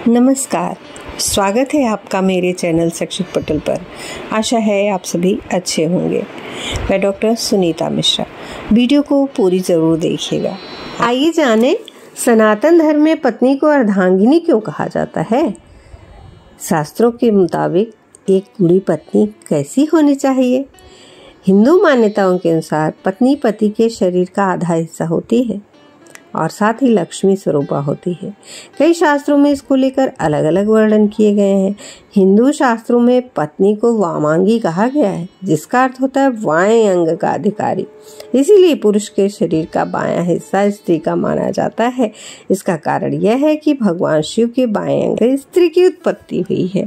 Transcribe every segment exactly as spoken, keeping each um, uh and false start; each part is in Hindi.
नमस्कार, स्वागत है आपका मेरे चैनल शैक्षिक पटल पर। आशा है आप सभी अच्छे होंगे। मैं डॉक्टर सुनीता मिश्रा। वीडियो को पूरी ज़रूर देखिएगा। आइए जानें, सनातन धर्म में पत्नी को अर्धांगिनी क्यों कहा जाता है। शास्त्रों के मुताबिक एक कुड़ी पत्नी कैसी होनी चाहिए। हिंदू मान्यताओं के अनुसार पत्नी पति के शरीर का आधा हिस्सा होती है और साथ ही लक्ष्मी स्वरूपा होती है। कई शास्त्रों में इसको लेकर अलग अलग वर्णन किए गए हैं। हिंदू शास्त्रों में पत्नी को वामांगी कहा गया है, जिसका अर्थ होता है बाएं अंग का अधिकारी। इसीलिए पुरुष के शरीर का बायां हिस्सा स्त्री का माना जाता है। इसका कारण यह है कि भगवान शिव के बाएं अंग से स्त्री की उत्पत्ति हुई है,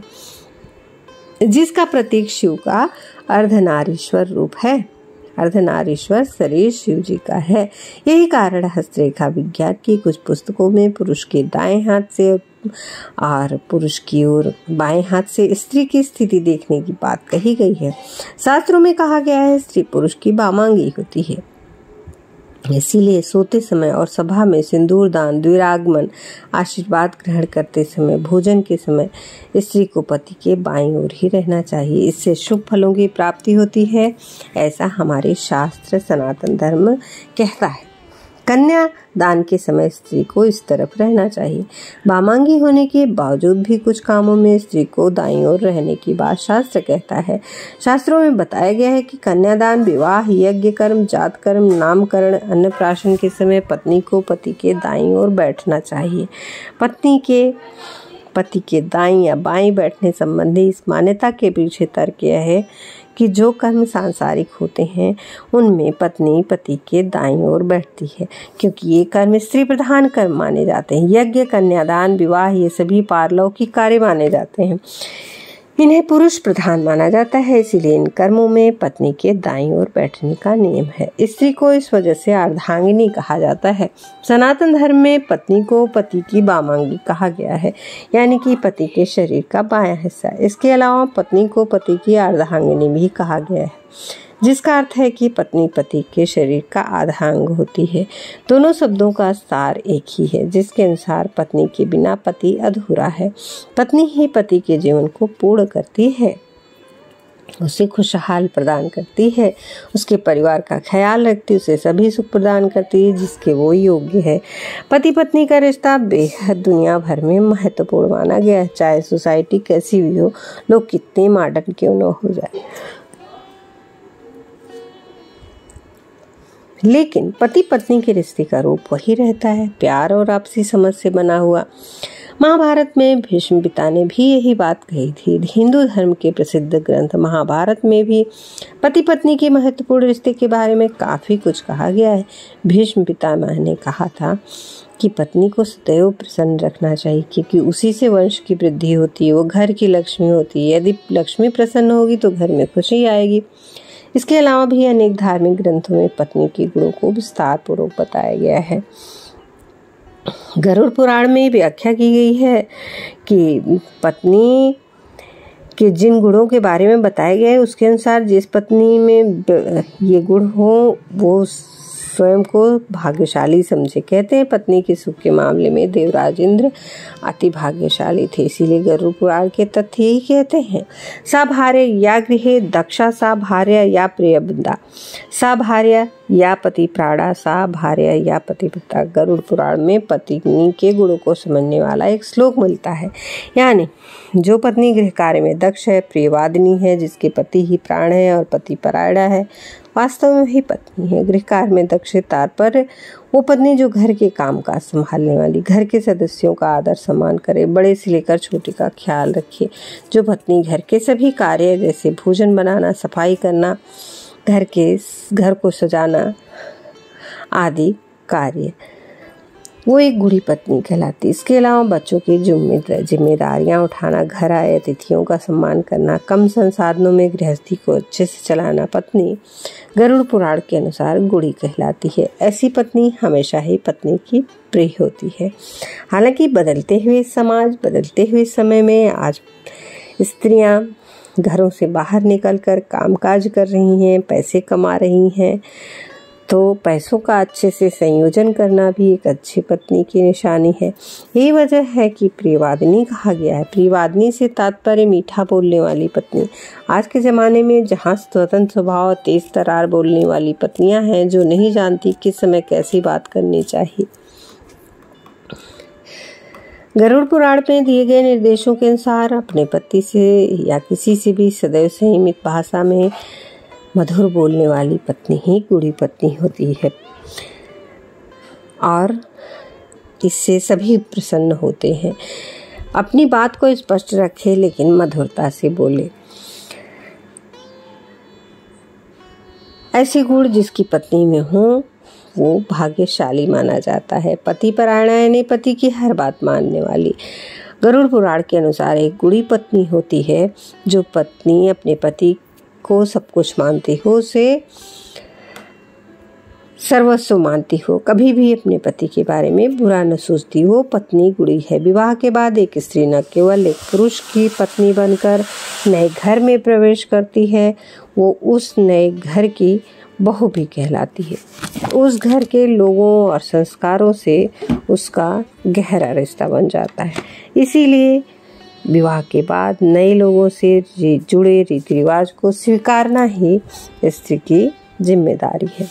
जिसका प्रतीक शिव का अर्धनारीश्वर रूप है। अर्धनारीश्वर शरीर शिव जी का है। यही कारण हस्तरेखा विज्ञान की कुछ पुस्तकों में पुरुष के दाएं हाथ से और पुरुष की ओर बाएं हाथ से स्त्री की स्थिति देखने की बात कही गई है। शास्त्रों में कहा गया है स्त्री पुरुष की वामांगी होती है। इसीलिए सोते समय और सभा में सिंदूर दान, द्विरागमन, आशीर्वाद ग्रहण करते समय, भोजन के समय स्त्री को पति के बाईं ओर ही रहना चाहिए। इससे शुभ फलों की प्राप्ति होती है, ऐसा हमारे शास्त्र सनातन धर्म कहता है। कन्या दान के समय स्त्री को इस तरफ रहना चाहिए। वामांगी होने के बावजूद भी कुछ कामों में स्त्री को दाईं ओर रहने की बात शास्त्र कहता है। शास्त्रों में बताया गया है कि कन्यादान, विवाह, यज्ञ कर्म, जात कर्म, नामकरण, अन्नप्राशन के समय पत्नी को पति के दाईं ओर बैठना चाहिए। पत्नी के पति के दाईं या बाईं बैठने संबंधी इस मान्यता के पीछे तर्क यह है कि जो कर्म सांसारिक होते हैं उनमें पत्नी पति के दाईं ओर बैठती है, क्योंकि ये कर्म स्त्री प्रधान कर्म माने जाते हैं। यज्ञ, कन्यादान, विवाह ये सभी पारलौकिक कार्य माने जाते हैं। इन्हें पुरुष प्रधान माना जाता है, इसीलिए इन कर्मों में पत्नी के दाईं ओर बैठने का नियम है। स्त्री को इस वजह से अर्धांगिनी कहा जाता है। सनातन धर्म में पत्नी को पति की वामांगी कहा गया है, यानी कि पति के शरीर का बायां हिस्सा। इसके अलावा पत्नी को पति की अर्धांगिनी भी कहा गया है, जिसका अर्थ है कि पत्नी पति के शरीर का आधा अंग होती है। दोनों शब्दों का सार एक ही है, जिसके अनुसार पत्नी के बिना पति अधूरा है। पत्नी ही पति के जीवन को पूर्ण करती है, उसे खुशहाल प्रदान करती है, उसके परिवार का ख्याल रखती है, उसे सभी सुख प्रदान करती है जिसके वो योग्य है। पति पत्नी का रिश्ता बेहद दुनिया भर में महत्वपूर्ण माना गया है। चाहे सोसाइटी कैसी भी हो, लोग कितने मॉडर्न क्यों न हो जाए, लेकिन पति पत्नी के रिश्ते का रूप वही रहता है, प्यार और आपसी समझ से बना हुआ। महाभारत में भीष्म पिता ने भी यही बात कही थी। हिंदू धर्म के प्रसिद्ध ग्रंथ महाभारत में भी पति पत्नी के महत्वपूर्ण रिश्ते के बारे में काफी कुछ कहा गया है। भीष्म पितामह ने कहा था कि पत्नी को सदैव प्रसन्न रखना चाहिए, क्योंकि उसी से वंश की वृद्धि होती है, वो घर की लक्ष्मी होती है। यदि लक्ष्मी प्रसन्न होगी तो घर में खुशी आएगी। इसके अलावा भी अनेक धार्मिक ग्रंथों में पत्नी के गुणों को विस्तार पूर्वक बताया गया है। गरुड़ पुराण में व्याख्या की गई है कि पत्नी के जिन गुणों के बारे में बताया गया है, उसके अनुसार जिस पत्नी में ये गुण हो वो स्वयं को भाग्यशाली समझे। कहते हैं पत्नी के सुख के मामले में देवराज इंद्र अति भाग्यशाली थे, इसीलिए गरुड़ पुराण के तथ्य यही कहते हैं। सा भार्य या गृहे दक्षा, सा भार्य या प्रियवृंदा, सा भार्य या पति प्राणा, सा भार्य या पतिव्रता। गरुड़ पुराण में पत्नी के गुणों को समझने वाला एक श्लोक मिलता है, यानी जो पत्नी गृह कार्य में दक्ष है, प्रियवादिनी है, जिसके पति ही प्राण है और पति परायणा है, वास्तव में ही पत्नी है। गृह कार्य में दक्ष तात्पर्य वो पत्नी जो घर के काम काज संभालने वाली, घर के सदस्यों का आदर सम्मान करे, बड़े से लेकर छोटे का ख्याल रखे। जो पत्नी घर के सभी कार्य जैसे भोजन बनाना, सफाई करना, घर के घर को सजाना आदि कार्य, वो एक गुड़ी पत्नी कहलाती। इसके अलावा बच्चों की जिम्मेदारियां उठाना, घर आए अतिथियों का सम्मान करना, कम संसाधनों में गृहस्थी को अच्छे से चलाना पत्नी गरुड़ पुराण के अनुसार गुड़ी कहलाती है। ऐसी पत्नी हमेशा ही पत्नी की प्रिय होती है। हालांकि बदलते हुए समाज, बदलते हुए समय में आज स्त्रियां घरों से बाहर निकलकर कामकाज कर रही हैं, पैसे कमा रही हैं, तो पैसों का अच्छे से संयोजन करना भी एक अच्छी पत्नी की निशानी है। यही वजह है कि प्रियवादिनी कहा गया है। प्रियवादिनी से तात्पर्य मीठा बोलने वाली पत्नी। आज के ज़माने में जहाँ स्वतंत्र स्वभाव और तेज तरार बोलने वाली पत्नियाँ हैं जो नहीं जानती किस समय कैसी बात करनी चाहिए। गरुड़ पुराण में दिए गए निर्देशों के अनुसार अपने पति से या किसी से भी सदैव संयमित भाषा में मधुर बोलने वाली पत्नी ही गुड़ी पत्नी होती है और इससे सभी प्रसन्न होते हैं। अपनी बात को स्पष्ट रखे लेकिन मधुरता से बोले। ऐसे गुण जिसकी पत्नी में हो वो भाग्यशाली माना जाता है। पति परायण यानी पति की हर बात मानने वाली। गरुड़ पुराण के अनुसार एक गुड़ी पत्नी होती है जो पत्नी अपने पति को सब कुछ मानती हो, उसे सर्वस्व मानती हो, कभी भी अपने पति के बारे में बुरा न सोचती हो, पत्नी गुड़ी है। विवाह के बाद एक स्त्री न केवल एक पुरुष की पत्नी बनकर नए घर में प्रवेश करती है, वो उस नए घर की बहू भी कहलाती है। उस घर के लोगों और संस्कारों से उसका गहरा रिश्ता बन जाता है। इसीलिए विवाह के बाद नए लोगों से जुड़े रीति रिवाज को स्वीकारना ही स्त्री की जिम्मेदारी है।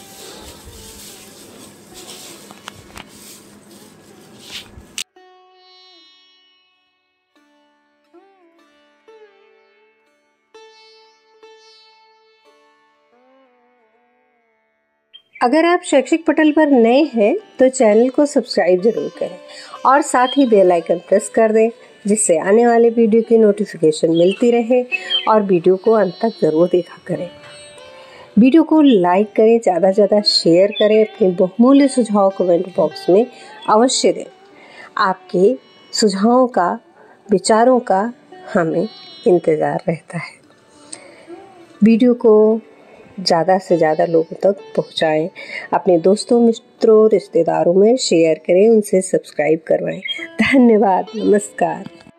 अगर आप शैक्षिक पटल पर नए हैं तो चैनल को सब्सक्राइब जरूर करें और साथ ही बेल आइकन प्रेस कर दें जिससे आने वाले वीडियो की नोटिफिकेशन मिलती रहे और वीडियो को अंत तक ज़रूर देखा करें। वीडियो को लाइक करें, ज़्यादा से ज़्यादा शेयर करें, अपने बहुमूल्य सुझाव कमेंट बॉक्स में अवश्य दें। आपके सुझावों का, विचारों का हमें इंतज़ार रहता है। वीडियो को ज़्यादा से ज़्यादा लोगों तक पहुँचाएं, अपने दोस्तों, मित्रों, रिश्तेदारों में शेयर करें, उनसे सब्सक्राइब करवाएं। धन्यवाद। नमस्कार।